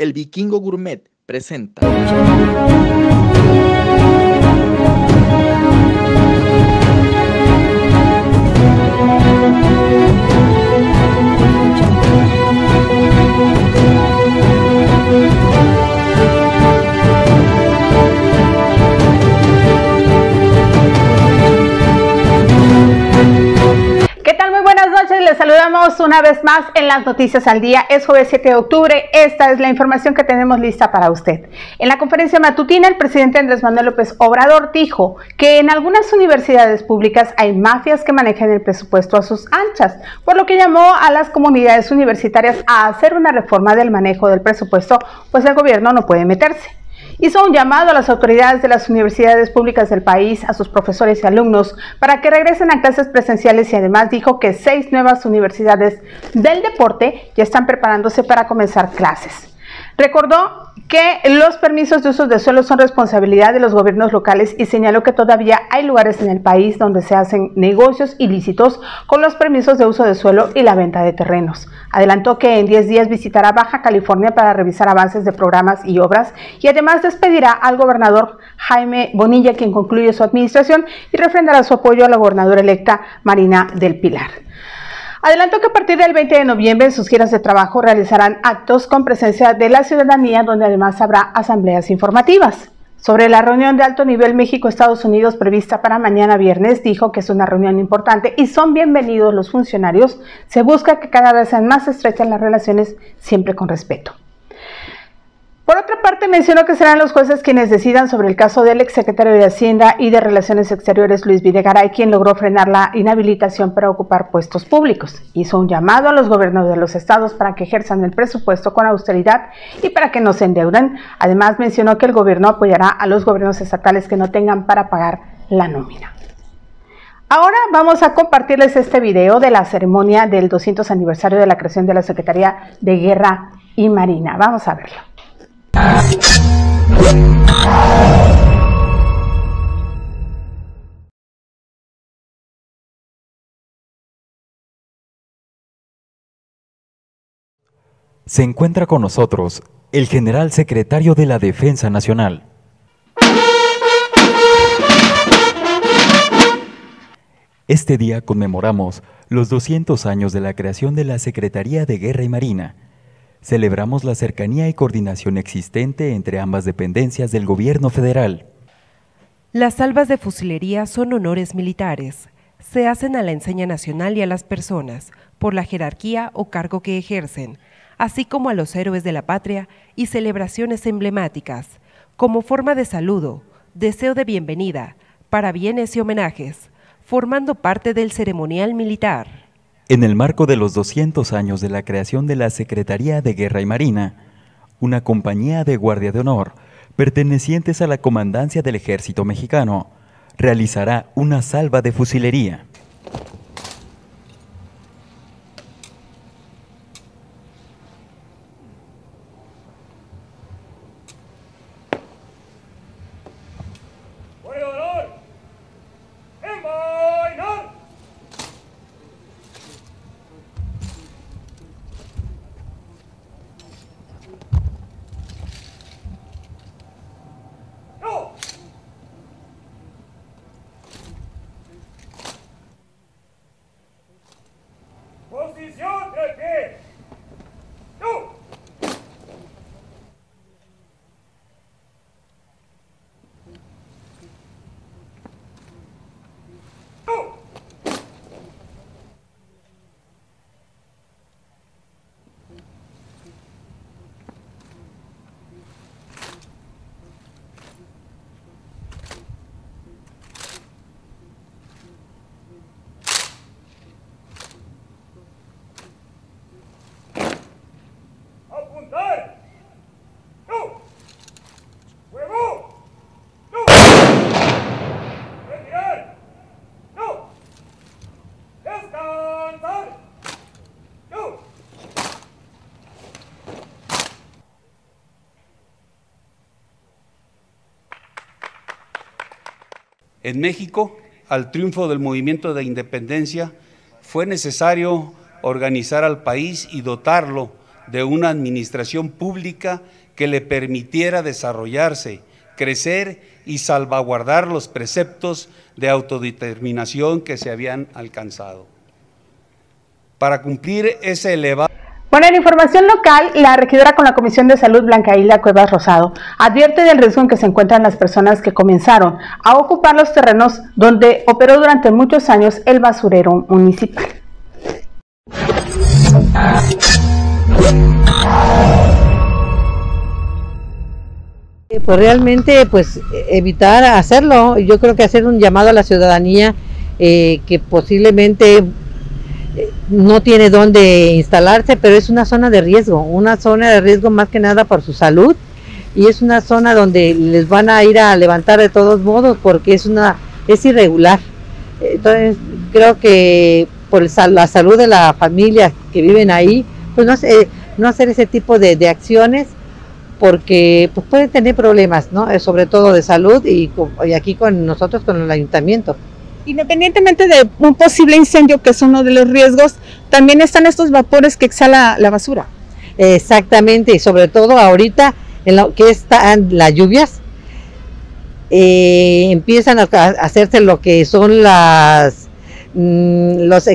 El Vikingo Gourmet presenta. Les saludamos una vez más en las Noticias al Día. Es jueves 7 de octubre. Esta es la información que tenemos lista para usted. En la conferencia matutina, el presidente Andrés Manuel López Obrador dijo que en algunas universidades públicas hay mafias que manejan el presupuesto a sus anchas, por lo que llamó a las comunidades universitarias a hacer una reforma del manejo del presupuesto, pues el gobierno no puede meterse. Hizo un llamado a las autoridades de las universidades públicas del país, a sus profesores y alumnos, para que regresen a clases presenciales y además dijo que 6 nuevas universidades del deporte ya están preparándose para comenzar clases. Recordó que los permisos de uso de suelo son responsabilidad de los gobiernos locales y señaló que todavía hay lugares en el país donde se hacen negocios ilícitos con los permisos de uso de suelo y la venta de terrenos. Adelantó que en 10 días visitará Baja California para revisar avances de programas y obras y además despedirá al gobernador Jaime Bonilla, quien concluye su administración, y refrendará su apoyo a la gobernadora electa Marina del Pilar. Adelantó que a partir del 20 de noviembre en sus giras de trabajo realizarán actos con presencia de la ciudadanía, donde además habrá asambleas informativas. Sobre la reunión de alto nivel México-Estados Unidos prevista para mañana viernes, dijo que es una reunión importante y son bienvenidos los funcionarios. Se busca que cada vez sean más estrechas las relaciones, siempre con respeto. Por otra parte, mencionó que serán los jueces quienes decidan sobre el caso del exsecretario de Hacienda y de Relaciones Exteriores, Luis Videgaray, quien logró frenar la inhabilitación para ocupar puestos públicos. Hizo un llamado a los gobiernos de los estados para que ejerzan el presupuesto con austeridad y para que no se endeuden. Además, mencionó que el gobierno apoyará a los gobiernos estatales que no tengan para pagar la nómina. Ahora vamos a compartirles este video de la ceremonia del 200 aniversario de la creación de la Secretaría de Guerra y Marina. Vamos a verlo. Se encuentra con nosotros el general secretario de la Defensa Nacional. Este día conmemoramos los 200 años de la creación de la Secretaría de Guerra y Marina. Celebramos la cercanía y coordinación existente entre ambas dependencias del gobierno federal. Las salvas de fusilería son honores militares. Se hacen a la enseña nacional y a las personas, por la jerarquía o cargo que ejercen, así como a los héroes de la patria y celebraciones emblemáticas, como forma de saludo, deseo de bienvenida, parabienes y homenajes, formando parte del ceremonial militar. En el marco de los 200 años de la creación de la Secretaría de Guerra y Marina, una compañía de Guardia de Honor, pertenecientes a la Comandancia del Ejército Mexicano, realizará una salva de fusilería. Posición de pie. ¡No! En México, al triunfo del movimiento de independencia, fue necesario organizar al país y dotarlo de una administración pública que le permitiera desarrollarse, crecer y salvaguardar los preceptos de autodeterminación que se habían alcanzado. Para cumplir ese elevado... Bueno, en información local, la regidora con la Comisión de Salud, Blanca Hilda Cuevas Rosado, advierte del riesgo en que se encuentran las personas que comenzaron a ocupar los terrenos donde operó durante muchos años el basurero municipal. Pues realmente, pues evitar hacerlo. Yo creo que hacer un llamado a la ciudadanía que posiblemente no tiene dónde instalarse, pero es una zona de riesgo más que nada por su salud, y es una zona donde les van a ir a levantar de todos modos porque es irregular. Entonces creo que por la salud de la familia que viven ahí, pues no hacer ese tipo de acciones, porque pues pueden tener problemas, ¿no? Sobre todo de salud, y aquí con nosotros, con el ayuntamiento. Independientemente de un posible incendio, que es uno de los riesgos, también están estos vapores que exhala la basura. Exactamente, y sobre todo ahorita, en lo que están las lluvias, empiezan a hacerse lo que son los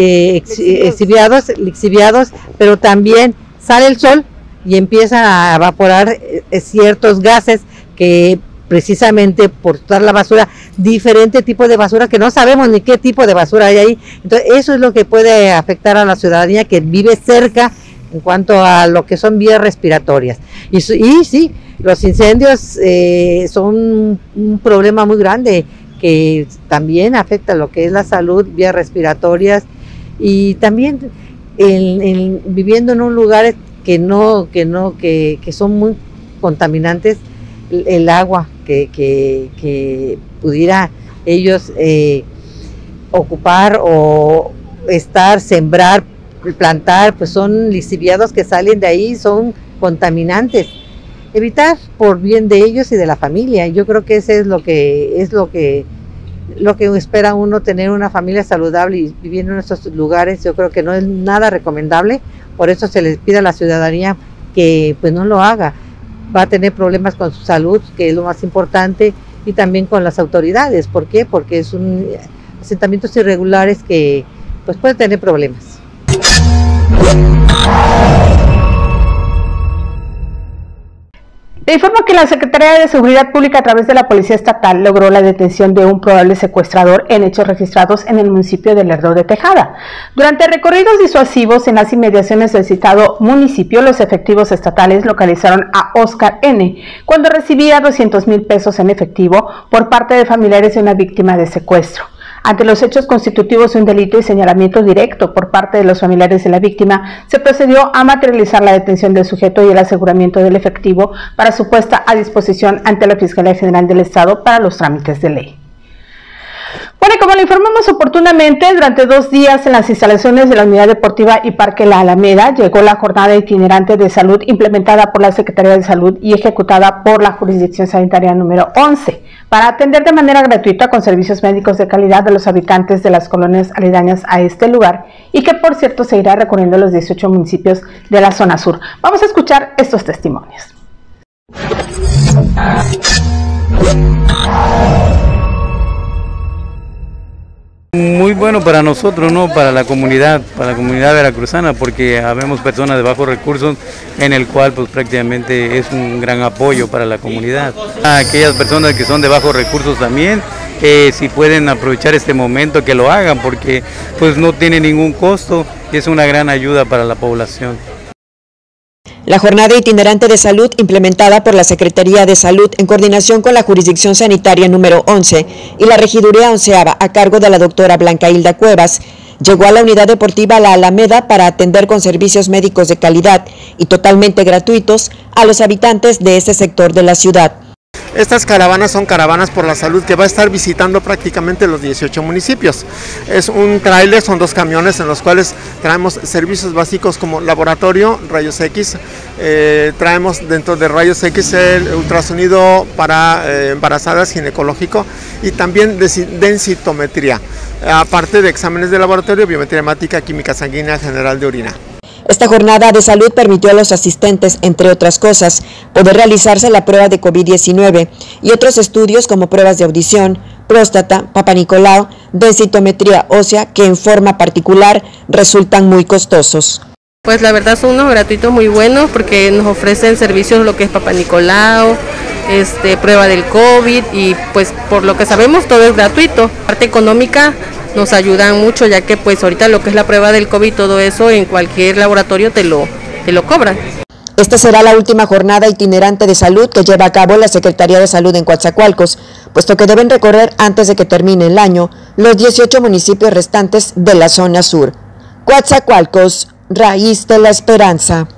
lixiviados, pero también sale el sol y empiezan a evaporar ciertos gases que precisamente por toda la basura, diferente tipo de basura que no sabemos ni qué tipo de basura hay ahí. Entonces eso es lo que puede afectar a la ciudadanía que vive cerca en cuanto a lo que son vías respiratorias. Y sí, los incendios son un problema muy grande que también afecta lo que es la salud, vías respiratorias, y también viviendo en un lugar que son muy contaminantes, el agua que pudiera ellos ocupar o sembrar, plantar, pues son lixiviados que salen de ahí, son contaminantes. Evitar por bien de ellos y de la familia. Yo creo que ese es lo que espera uno, tener una familia saludable y viviendo en estos lugares. Yo creo que no es nada recomendable, por eso se les pide a la ciudadanía que pues no lo haga. Va a tener problemas con su salud, que es lo más importante, y también con las autoridades. ¿Por qué? Porque son asentamientos irregulares que pues pueden tener problemas. Le informo que la Secretaría de Seguridad Pública, a través de la Policía Estatal, logró la detención de un probable secuestrador en hechos registrados en el municipio de Lerdo de Tejada. Durante recorridos disuasivos en las inmediaciones del citado municipio, los efectivos estatales localizaron a Oscar N. cuando recibía 200,000 pesos en efectivo por parte de familiares de una víctima de secuestro. Ante los hechos constitutivos de un delito y señalamiento directo por parte de los familiares de la víctima, se procedió a materializar la detención del sujeto y el aseguramiento del efectivo para su puesta a disposición ante la Fiscalía General del Estado para los trámites de ley. Bueno, y como le informamos oportunamente, durante 2 días en las instalaciones de la Unidad Deportiva y Parque La Alameda llegó la jornada itinerante de salud implementada por la Secretaría de Salud y ejecutada por la Jurisdicción Sanitaria número 11, para atender de manera gratuita con servicios médicos de calidad a los habitantes de las colonias aledañas a este lugar, y que por cierto se irá recorriendo los 18 municipios de la zona sur. Vamos a escuchar estos testimonios. Muy bueno para nosotros, ¿no? Para la comunidad veracruzana, porque habemos personas de bajos recursos, en el cual pues prácticamente es un gran apoyo para la comunidad. A aquellas personas que son de bajos recursos también, si pueden aprovechar este momento, que lo hagan, porque pues no tiene ningún costo y es una gran ayuda para la población. La jornada itinerante de salud implementada por la Secretaría de Salud en coordinación con la Jurisdicción Sanitaria número 11 y la Regiduría 11ª a cargo de la doctora Blanca Hilda Cuevas llegó a la Unidad Deportiva La Alameda para atender con servicios médicos de calidad y totalmente gratuitos a los habitantes de este sector de la ciudad. Estas caravanas son caravanas por la salud que va a estar visitando prácticamente los 18 municipios. Es un tráiler, son 2 camiones en los cuales traemos servicios básicos como laboratorio, rayos X, traemos dentro de rayos X el ultrasonido para embarazadas, ginecológico, y también densitometría, aparte de exámenes de laboratorio, biometría hemática, química sanguínea, general de orina. Esta jornada de salud permitió a los asistentes, entre otras cosas, poder realizarse la prueba de COVID-19 y otros estudios como pruebas de audición, próstata, Papa Nicolau, densitometría ósea, que en forma particular resultan muy costosos. Pues la verdad son unos gratuitos muy buenos porque nos ofrecen servicios lo que es Papa Nicolau, prueba del COVID y pues por lo que sabemos todo es gratuito. La parte económica nos ayudan mucho ya que pues ahorita lo que es la prueba del COVID, todo eso en cualquier laboratorio te lo cobran. Esta será la última jornada itinerante de salud que lleva a cabo la Secretaría de Salud en Coatzacoalcos, puesto que deben recorrer antes de que termine el año los 18 municipios restantes de la zona sur. Coatzacoalcos, raíz de la esperanza.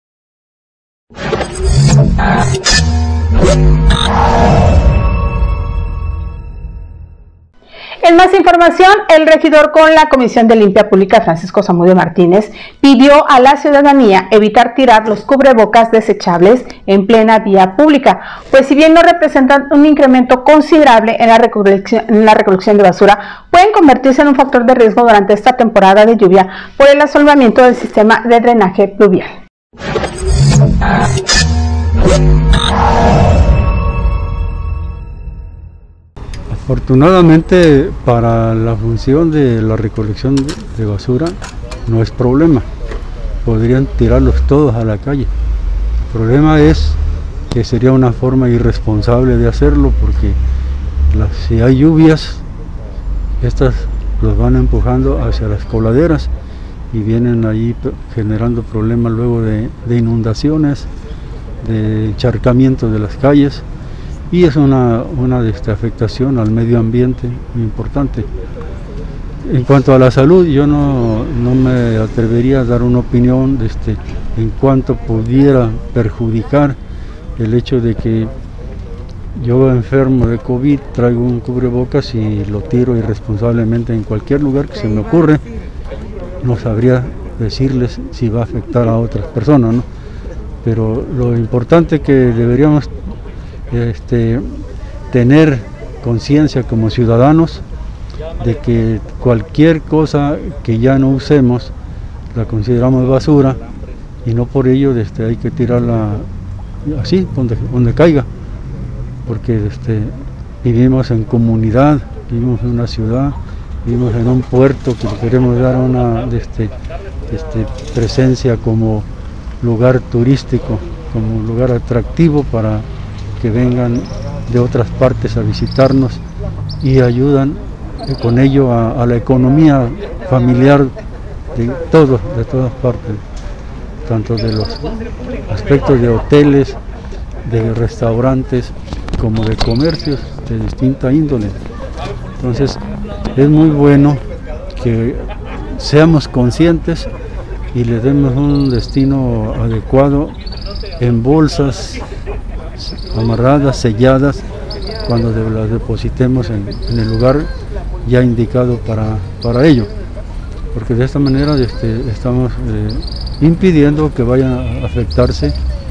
En más información, el regidor con la Comisión de Limpia Pública, Francisco Zamudio Martínez, pidió a la ciudadanía evitar tirar los cubrebocas desechables en plena vía pública, pues si bien no representan un incremento considerable en la recolección de basura, pueden convertirse en un factor de riesgo durante esta temporada de lluvia por el asolvamiento del sistema de drenaje pluvial. Afortunadamente para la función de la recolección de basura no es problema, podrían tirarlos todos a la calle. El problema es que sería una forma irresponsable de hacerlo porque si hay lluvias, estas los van empujando hacia las coladeras y vienen ahí generando problemas luego de inundaciones, de encharcamiento de las calles. Y es una afectación al medio ambiente muy importante. En cuanto a la salud, yo no me atrevería a dar una opinión en cuanto pudiera perjudicar el hecho de que yo enfermo de COVID, traigo un cubrebocas y lo tiro irresponsablemente en cualquier lugar que se me ocurre. No sabría decirles si va a afectar a otras personas, ¿no? Pero lo importante que deberíamos tener conciencia como ciudadanos de que cualquier cosa que ya no usemos la consideramos basura y no por ello hay que tirarla así donde caiga, porque vivimos en comunidad, vivimos en una ciudad, vivimos en un puerto que queremos dar una presencia como lugar turístico, como lugar atractivo para que vengan de otras partes a visitarnos y ayudan con ello a la economía familiar de todas partes, tanto de los aspectos de hoteles, de restaurantes, como de comercios de distinta índole. Entonces es muy bueno que seamos conscientes y le demos un destino adecuado en bolsas amarradas, selladas, cuando las depositemos en el lugar ya indicado para ello, porque de esta manera estamos impidiendo que vayan a afectarse.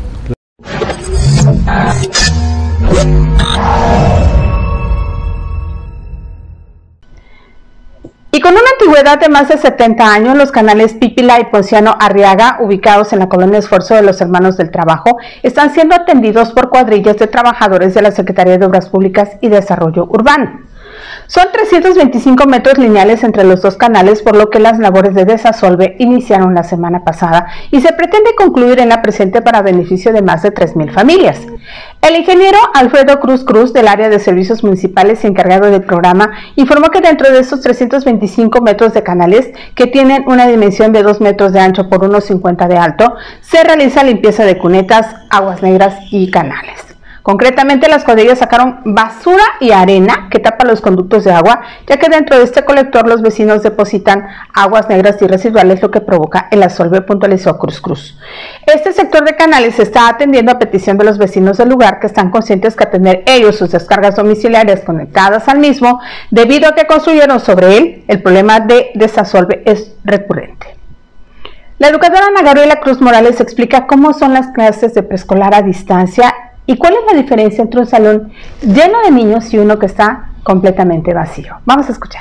Y con una antigüedad de más de 70 años, los canales Pípila y Ponciano Arriaga, ubicados en la colonia Esfuerzo de los Hermanos del Trabajo, están siendo atendidos por cuadrillas de trabajadores de la Secretaría de Obras Públicas y Desarrollo Urbano. Son 325 metros lineales entre los dos canales, por lo que las labores de desasolve iniciaron la semana pasada y se pretende concluir en la presente para beneficio de más de 3,000 familias. El ingeniero Alfredo Cruz del área de servicios municipales y encargado del programa informó que dentro de esos 325 metros de canales, que tienen una dimensión de 2 metros de ancho por 1,50 de alto, se realiza limpieza de cunetas, aguas negras y canales. Concretamente, las cuadrillas sacaron basura y arena que tapa los conductos de agua, ya que dentro de este colector los vecinos depositan aguas negras y residuales, lo que provoca el asolve, puntualizó Cruz. Este sector de canales se está atendiendo a petición de los vecinos del lugar, que están conscientes que tener ellos sus descargas domiciliarias conectadas al mismo, debido a que construyeron sobre él, el problema de desasolve es recurrente. La educadora Ana Gabriela Cruz Morales explica cómo son las clases de preescolar a distancia y cuál es la diferencia entre un salón lleno de niños y uno que está completamente vacío. Vamos a escuchar.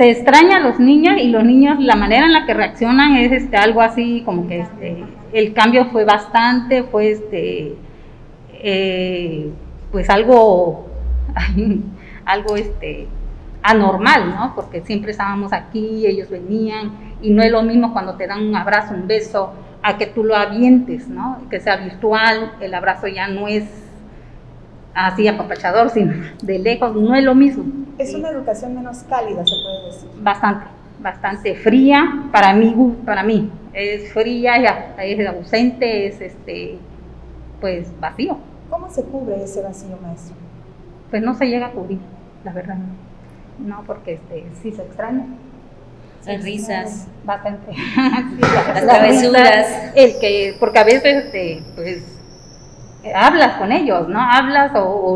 se extraña a los niños, y los niños, la manera en la que reaccionan es algo así como que el cambio fue bastante, fue pues algo anormal, ¿no? Porque siempre estábamos aquí, ellos venían, y no es lo mismo cuando te dan un abrazo, un beso, a que tú lo avientes, ¿no? Que sea virtual, el abrazo ya no es así apapachador, sino de lejos, no es lo mismo. Es una educación menos cálida, se puede decir. Bastante fría, para mí, es fría, ya, es ausente, es pues vacío. ¿Cómo se cubre ese vacío, maestro? Pues no se llega a cubrir, la verdad no, porque sí se extraña. Las risas. Bastante. Sí, las travesuras. Porque a veces pues hablas con ellos, ¿no? Hablas o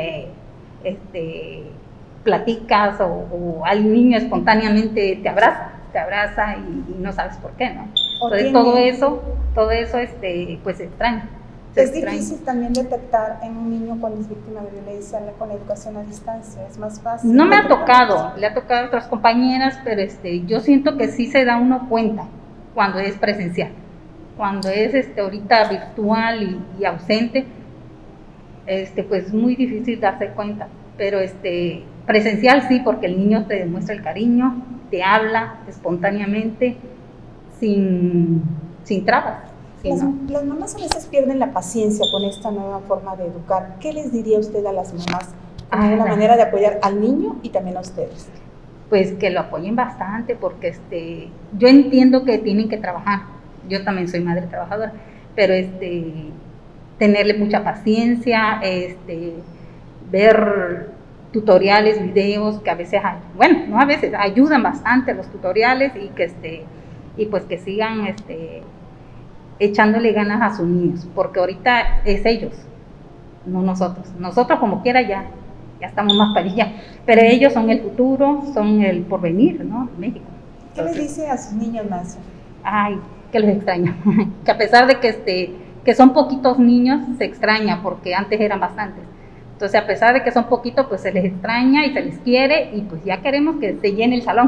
platicas o al niño espontáneamente te abraza y no sabes por qué, ¿no? Entonces todo eso pues se extraña. Es difícil también detectar en un niño cuando es víctima de violencia con la educación a distancia, es más fácil. No me ha tocado, le ha tocado a otras compañeras, pero yo siento que sí se da uno cuenta cuando es presencial. Cuando es ahorita virtual y ausente, pues es muy difícil darse cuenta, pero presencial sí, porque el niño te demuestra el cariño, te habla espontáneamente, sin trabas. Las mamás a veces pierden la paciencia con esta nueva forma de educar. ¿Qué les diría usted a las mamás como una manera de apoyar al niño y también a ustedes? Pues que lo apoyen bastante, porque yo entiendo que tienen que trabajar. Yo también soy madre trabajadora, pero tenerle mucha paciencia, ver tutoriales, videos que a veces, no a veces, ayudan bastante los tutoriales, y pues que sigan echándole ganas a sus niños, porque ahorita es ellos, no nosotros. Nosotros como quiera ya estamos más para allá, pero ellos son el futuro, son el porvenir, ¿no? México. ¿Qué les dice a sus niños, maestro? Ay, que los extraño, que a pesar de que son poquitos niños, se extraña, porque antes eran bastantes. Entonces, a pesar de que son poquitos, pues se les extraña y se les quiere, y pues ya queremos que se llene el salón.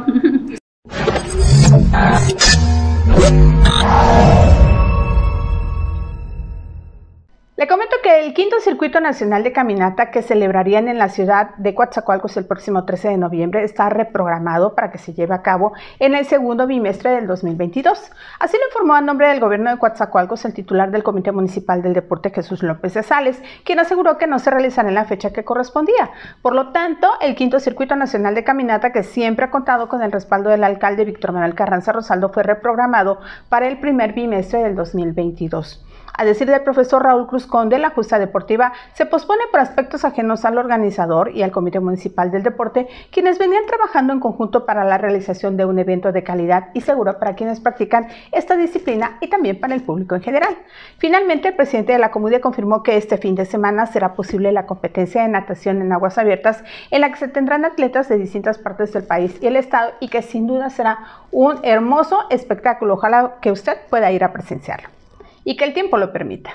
Le comento que el quinto circuito nacional de caminata que celebrarían en la ciudad de Coatzacoalcos el próximo 13 de noviembre está reprogramado para que se lleve a cabo en el segundo bimestre del 2022. Así lo informó a nombre del gobierno de Coatzacoalcos el titular del Comité Municipal del Deporte, Jesús López de Sales, quien aseguró que no se realizará en la fecha que correspondía. Por lo tanto, el quinto circuito nacional de caminata, que siempre ha contado con el respaldo del alcalde Víctor Manuel Carranza Rosaldo, fue reprogramado para el primer bimestre del 2022. A decir del profesor Raúl Cruz Conde, la justa deportiva se pospone por aspectos ajenos al organizador y al Comité Municipal del Deporte, quienes venían trabajando en conjunto para la realización de un evento de calidad y seguro para quienes practican esta disciplina y también para el público en general. Finalmente, el presidente de la Comudia confirmó que este fin de semana será posible la competencia de natación en aguas abiertas, en la que se tendrán atletas de distintas partes del país y el estado, y que sin duda será un hermoso espectáculo. Ojalá que usted pueda ir a presenciarlo y que el tiempo lo permita.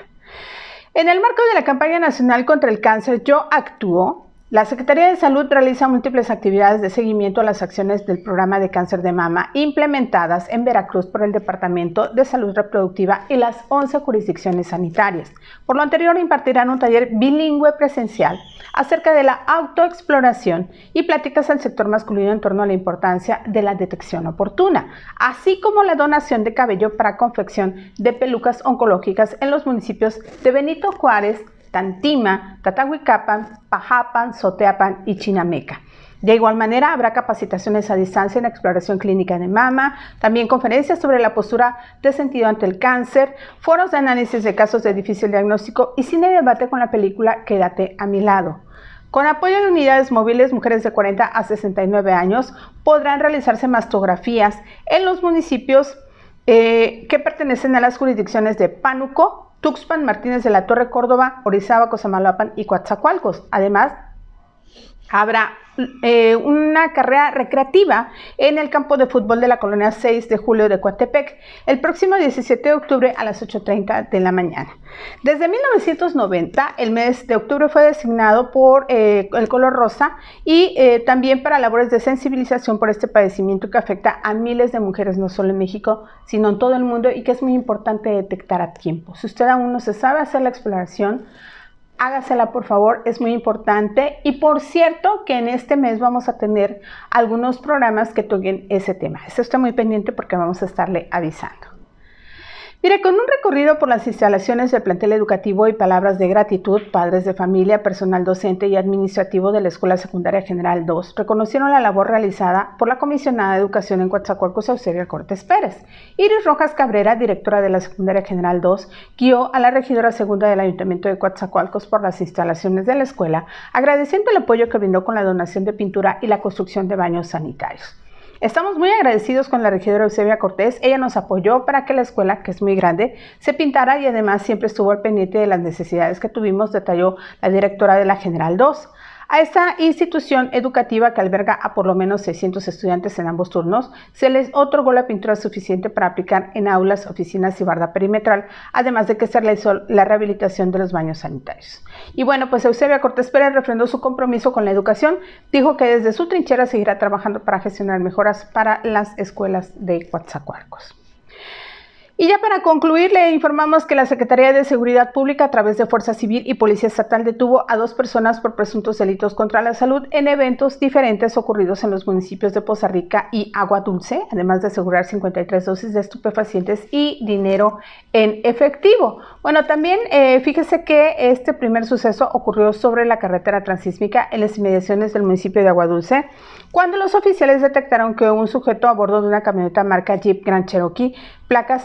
En el marco de la campaña nacional contra el cáncer Yo Actúo, la Secretaría de Salud realiza múltiples actividades de seguimiento a las acciones del programa de cáncer de mama implementadas en Veracruz por el Departamento de Salud Reproductiva y las 11 jurisdicciones sanitarias. Por lo anterior, impartirán un taller bilingüe presencial acerca de la autoexploración y pláticas al sector masculino en torno a la importancia de la detección oportuna, así como la donación de cabello para confección de pelucas oncológicas en los municipios de Benito Juárez, Tantima, Tatahuicapan, Pajapan, Soteapan y Chinameca. De igual manera, habrá capacitaciones a distancia en exploración clínica de mama, también conferencias sobre la postura de sentido ante el cáncer, foros de análisis de casos de difícil diagnóstico y cine debate con la película Quédate a mi lado. Con apoyo de unidades móviles, mujeres de 40 a 69 años podrán realizarse mastografías en los municipios que pertenecen a las jurisdicciones de Pánuco, Tuxpan, Martínez de la Torre, Córdoba, Orizaba, Cosamaloapan y Coatzacoalcos. Además, Habrá una carrera recreativa en el campo de fútbol de la colonia 6 de julio de Coatepec el próximo 17 de octubre a las 8:30 de la mañana. Desde 1990 el mes de octubre fue designado por el color rosa y también para labores de sensibilización por este padecimiento que afecta a miles de mujeres no solo en México sino en todo el mundo y que es muy importante detectar a tiempo. Si usted aún no se sabe hacer la exploración, hágasela por favor, es muy importante. Y por cierto que en este mes vamos a tener algunos programas que toquen ese tema. Esté muy pendiente porque vamos a estarle avisando. Mire, con un recorrido por las instalaciones del plantel educativo y palabras de gratitud, padres de familia, personal docente y administrativo de la Escuela Secundaria General 2 reconocieron la labor realizada por la comisionada de Educación en Coatzacoalcos, Eusebia Cortés Pérez. Iris Rojas Cabrera, directora de la Secundaria General 2, guió a la regidora segunda del Ayuntamiento de Coatzacoalcos por las instalaciones de la escuela, agradeciendo el apoyo que brindó con la donación de pintura y la construcción de baños sanitarios. Estamos muy agradecidos con la regidora Eusebia Cortés. Ella nos apoyó para que la escuela, que es muy grande, se pintara y además siempre estuvo al pendiente de las necesidades que tuvimos, detalló la directora de la General 2. A esta institución educativa que alberga a por lo menos 600 estudiantes en ambos turnos, se les otorgó la pintura suficiente para aplicar en aulas, oficinas y barda perimetral, además de que se realizó la rehabilitación de los baños sanitarios. Y bueno, pues Eusebia Cortés Pérez refrendó su compromiso con la educación, dijo que desde su trinchera seguirá trabajando para gestionar mejoras para las escuelas de Coatzacoalcos. Y ya para concluir, le informamos que la Secretaría de Seguridad Pública, a través de Fuerza Civil y Policía Estatal, detuvo a 2 personas por presuntos delitos contra la salud en eventos diferentes ocurridos en los municipios de Poza Rica y Agua Dulce, además de asegurar 53 dosis de estupefacientes y dinero en efectivo. Bueno, también fíjese que este primer suceso ocurrió sobre la carretera transísmica en las inmediaciones del municipio de Agua Dulce, cuando los oficiales detectaron que un sujeto a bordo de una camioneta marca Jeep Grand Cherokee, placas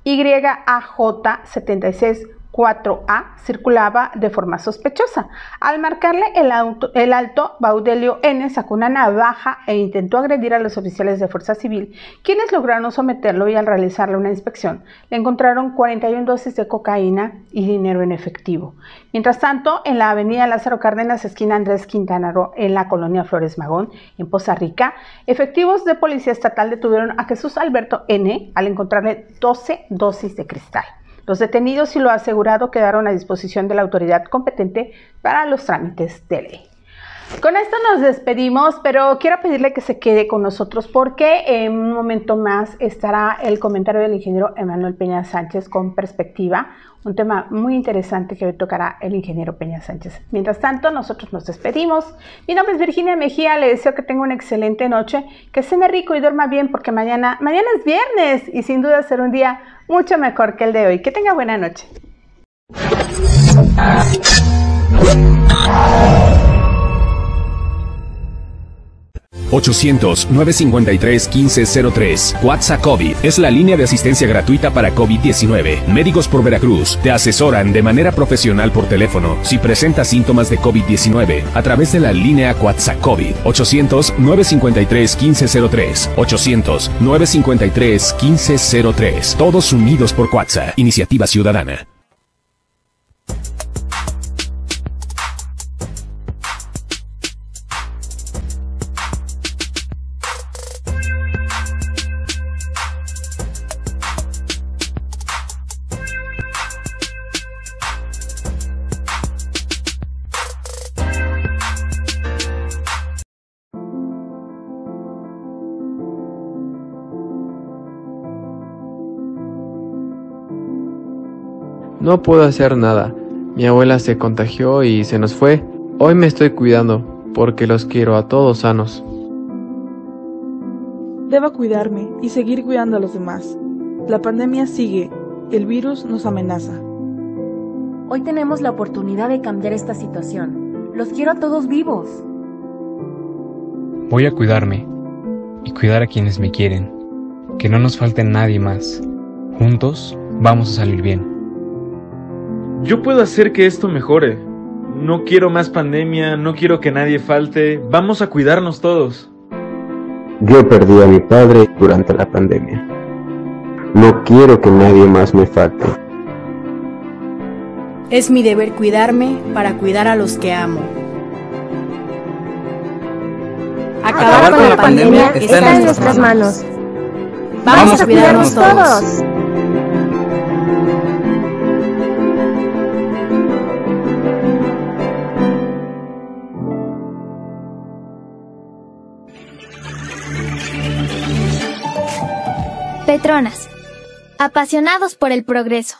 YAJ764A, circulaba de forma sospechosa. Al marcarle el alto, Baudelio N sacó una navaja e intentó agredir a los oficiales de Fuerza Civil, quienes lograron someterlo, y al realizarle una inspección le encontraron 41 dosis de cocaína y dinero en efectivo. Mientras tanto, en la avenida Lázaro Cárdenas, esquina Andrés Quintana Roo, en la colonia Flores Magón, en Poza Rica, efectivos de Policía Estatal detuvieron a Jesús Alberto N al encontrarle 12 dosis de cristal. Los detenidos y lo asegurado quedaron a disposición de la autoridad competente para los trámites de ley. Con esto nos despedimos, pero quiero pedirle que se quede con nosotros porque en un momento más estará el comentario del ingeniero Emanuel Peña Sánchez con Perspectiva, un tema muy interesante que hoy tocará el ingeniero Peña Sánchez. Mientras tanto, nosotros nos despedimos. Mi nombre es Virginia Mejía, le deseo que tenga una excelente noche, que cene rico y duerma bien porque mañana es viernes y sin duda será un día mucho mejor que el de hoy. Que tenga buena noche. 800-953-1503. WhatsApp COVID es la línea de asistencia gratuita para COVID-19. Médicos por Veracruz te asesoran de manera profesional por teléfono si presentas síntomas de COVID-19 a través de la línea WhatsApp COVID. 800-953-1503. 800-953-1503. Todos unidos por WhatsApp. Iniciativa Ciudadana. No puedo hacer nada. Mi abuela se contagió y se nos fue. Hoy me estoy cuidando porque los quiero a todos sanos. Debo cuidarme y seguir cuidando a los demás. La pandemia sigue. El virus nos amenaza. Hoy tenemos la oportunidad de cambiar esta situación. Los quiero a todos vivos. Voy a cuidarme y cuidar a quienes me quieren. Que no nos falte nadie más. Juntos vamos a salir bien. Yo puedo hacer que esto mejore. No quiero más pandemia, no quiero que nadie falte. Vamos a cuidarnos todos. Yo perdí a mi padre durante la pandemia. No quiero que nadie más me falte. Es mi deber cuidarme para cuidar a los que amo. Acabar con la pandemia está en nuestras manos. ¡Vamos a cuidarnos todos! Petronas, apasionados por el progreso.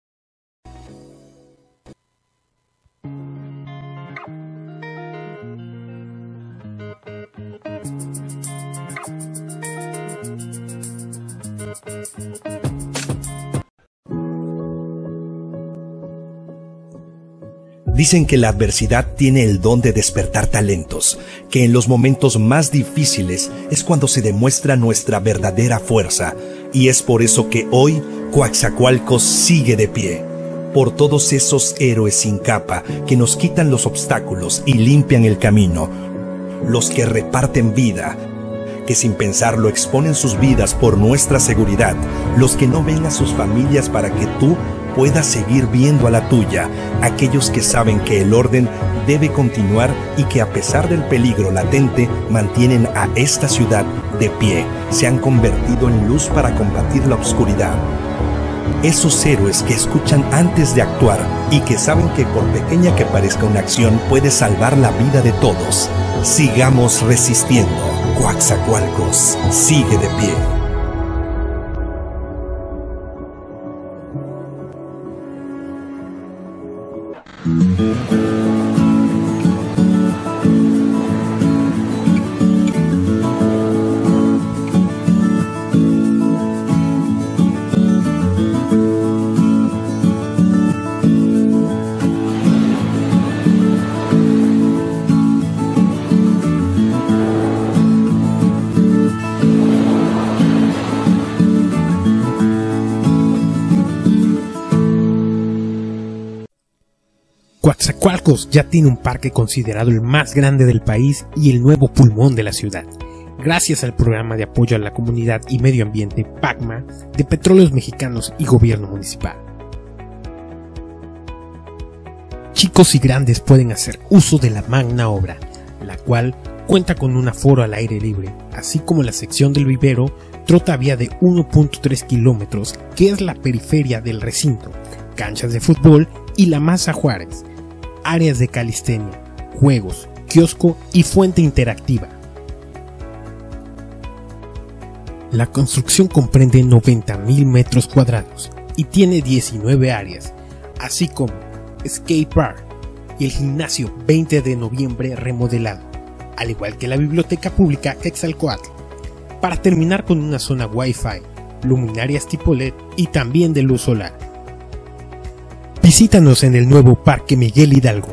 Dicen que la adversidad tiene el don de despertar talentos, que en los momentos más difíciles es cuando se demuestra nuestra verdadera fuerza, y es por eso que hoy Coatzacoalcos sigue de pie. Por todos esos héroes sin capa que nos quitan los obstáculos y limpian el camino, los que reparten vida, que sin pensarlo exponen sus vidas por nuestra seguridad, los que no ven a sus familias para que tú puedas seguir viendo a la tuya, aquellos que saben que el orden debe continuar y que a pesar del peligro latente mantienen a esta ciudad de pie, se han convertido en luz para combatir la oscuridad. Esos héroes que escuchan antes de actuar y que saben que por pequeña que parezca una acción puede salvar la vida de todos. Sigamos resistiendo. Coatzacoalcos sigue de pie. Coatzacoalcos ya tiene un parque considerado el más grande del país y el nuevo pulmón de la ciudad, gracias al programa de apoyo a la comunidad y medio ambiente PACMA de Petróleos Mexicanos y Gobierno Municipal. Chicos y grandes pueden hacer uso de la magna obra, la cual cuenta con un aforo al aire libre, así como la sección del vivero trotavía de 1.3 kilómetros, que es la periferia del recinto, canchas de fútbol y la Masa Juárez, áreas de calistenia, juegos, kiosco y fuente interactiva. La construcción comprende 90,000 metros cuadrados y tiene 19 áreas, así como skate park y el gimnasio 20 de noviembre remodelado, al igual que la biblioteca pública Quetzalcóatl, para terminar con una zona Wi-Fi, luminarias tipo LED y también de luz solar. Visítanos en el nuevo Parque Miguel Hidalgo.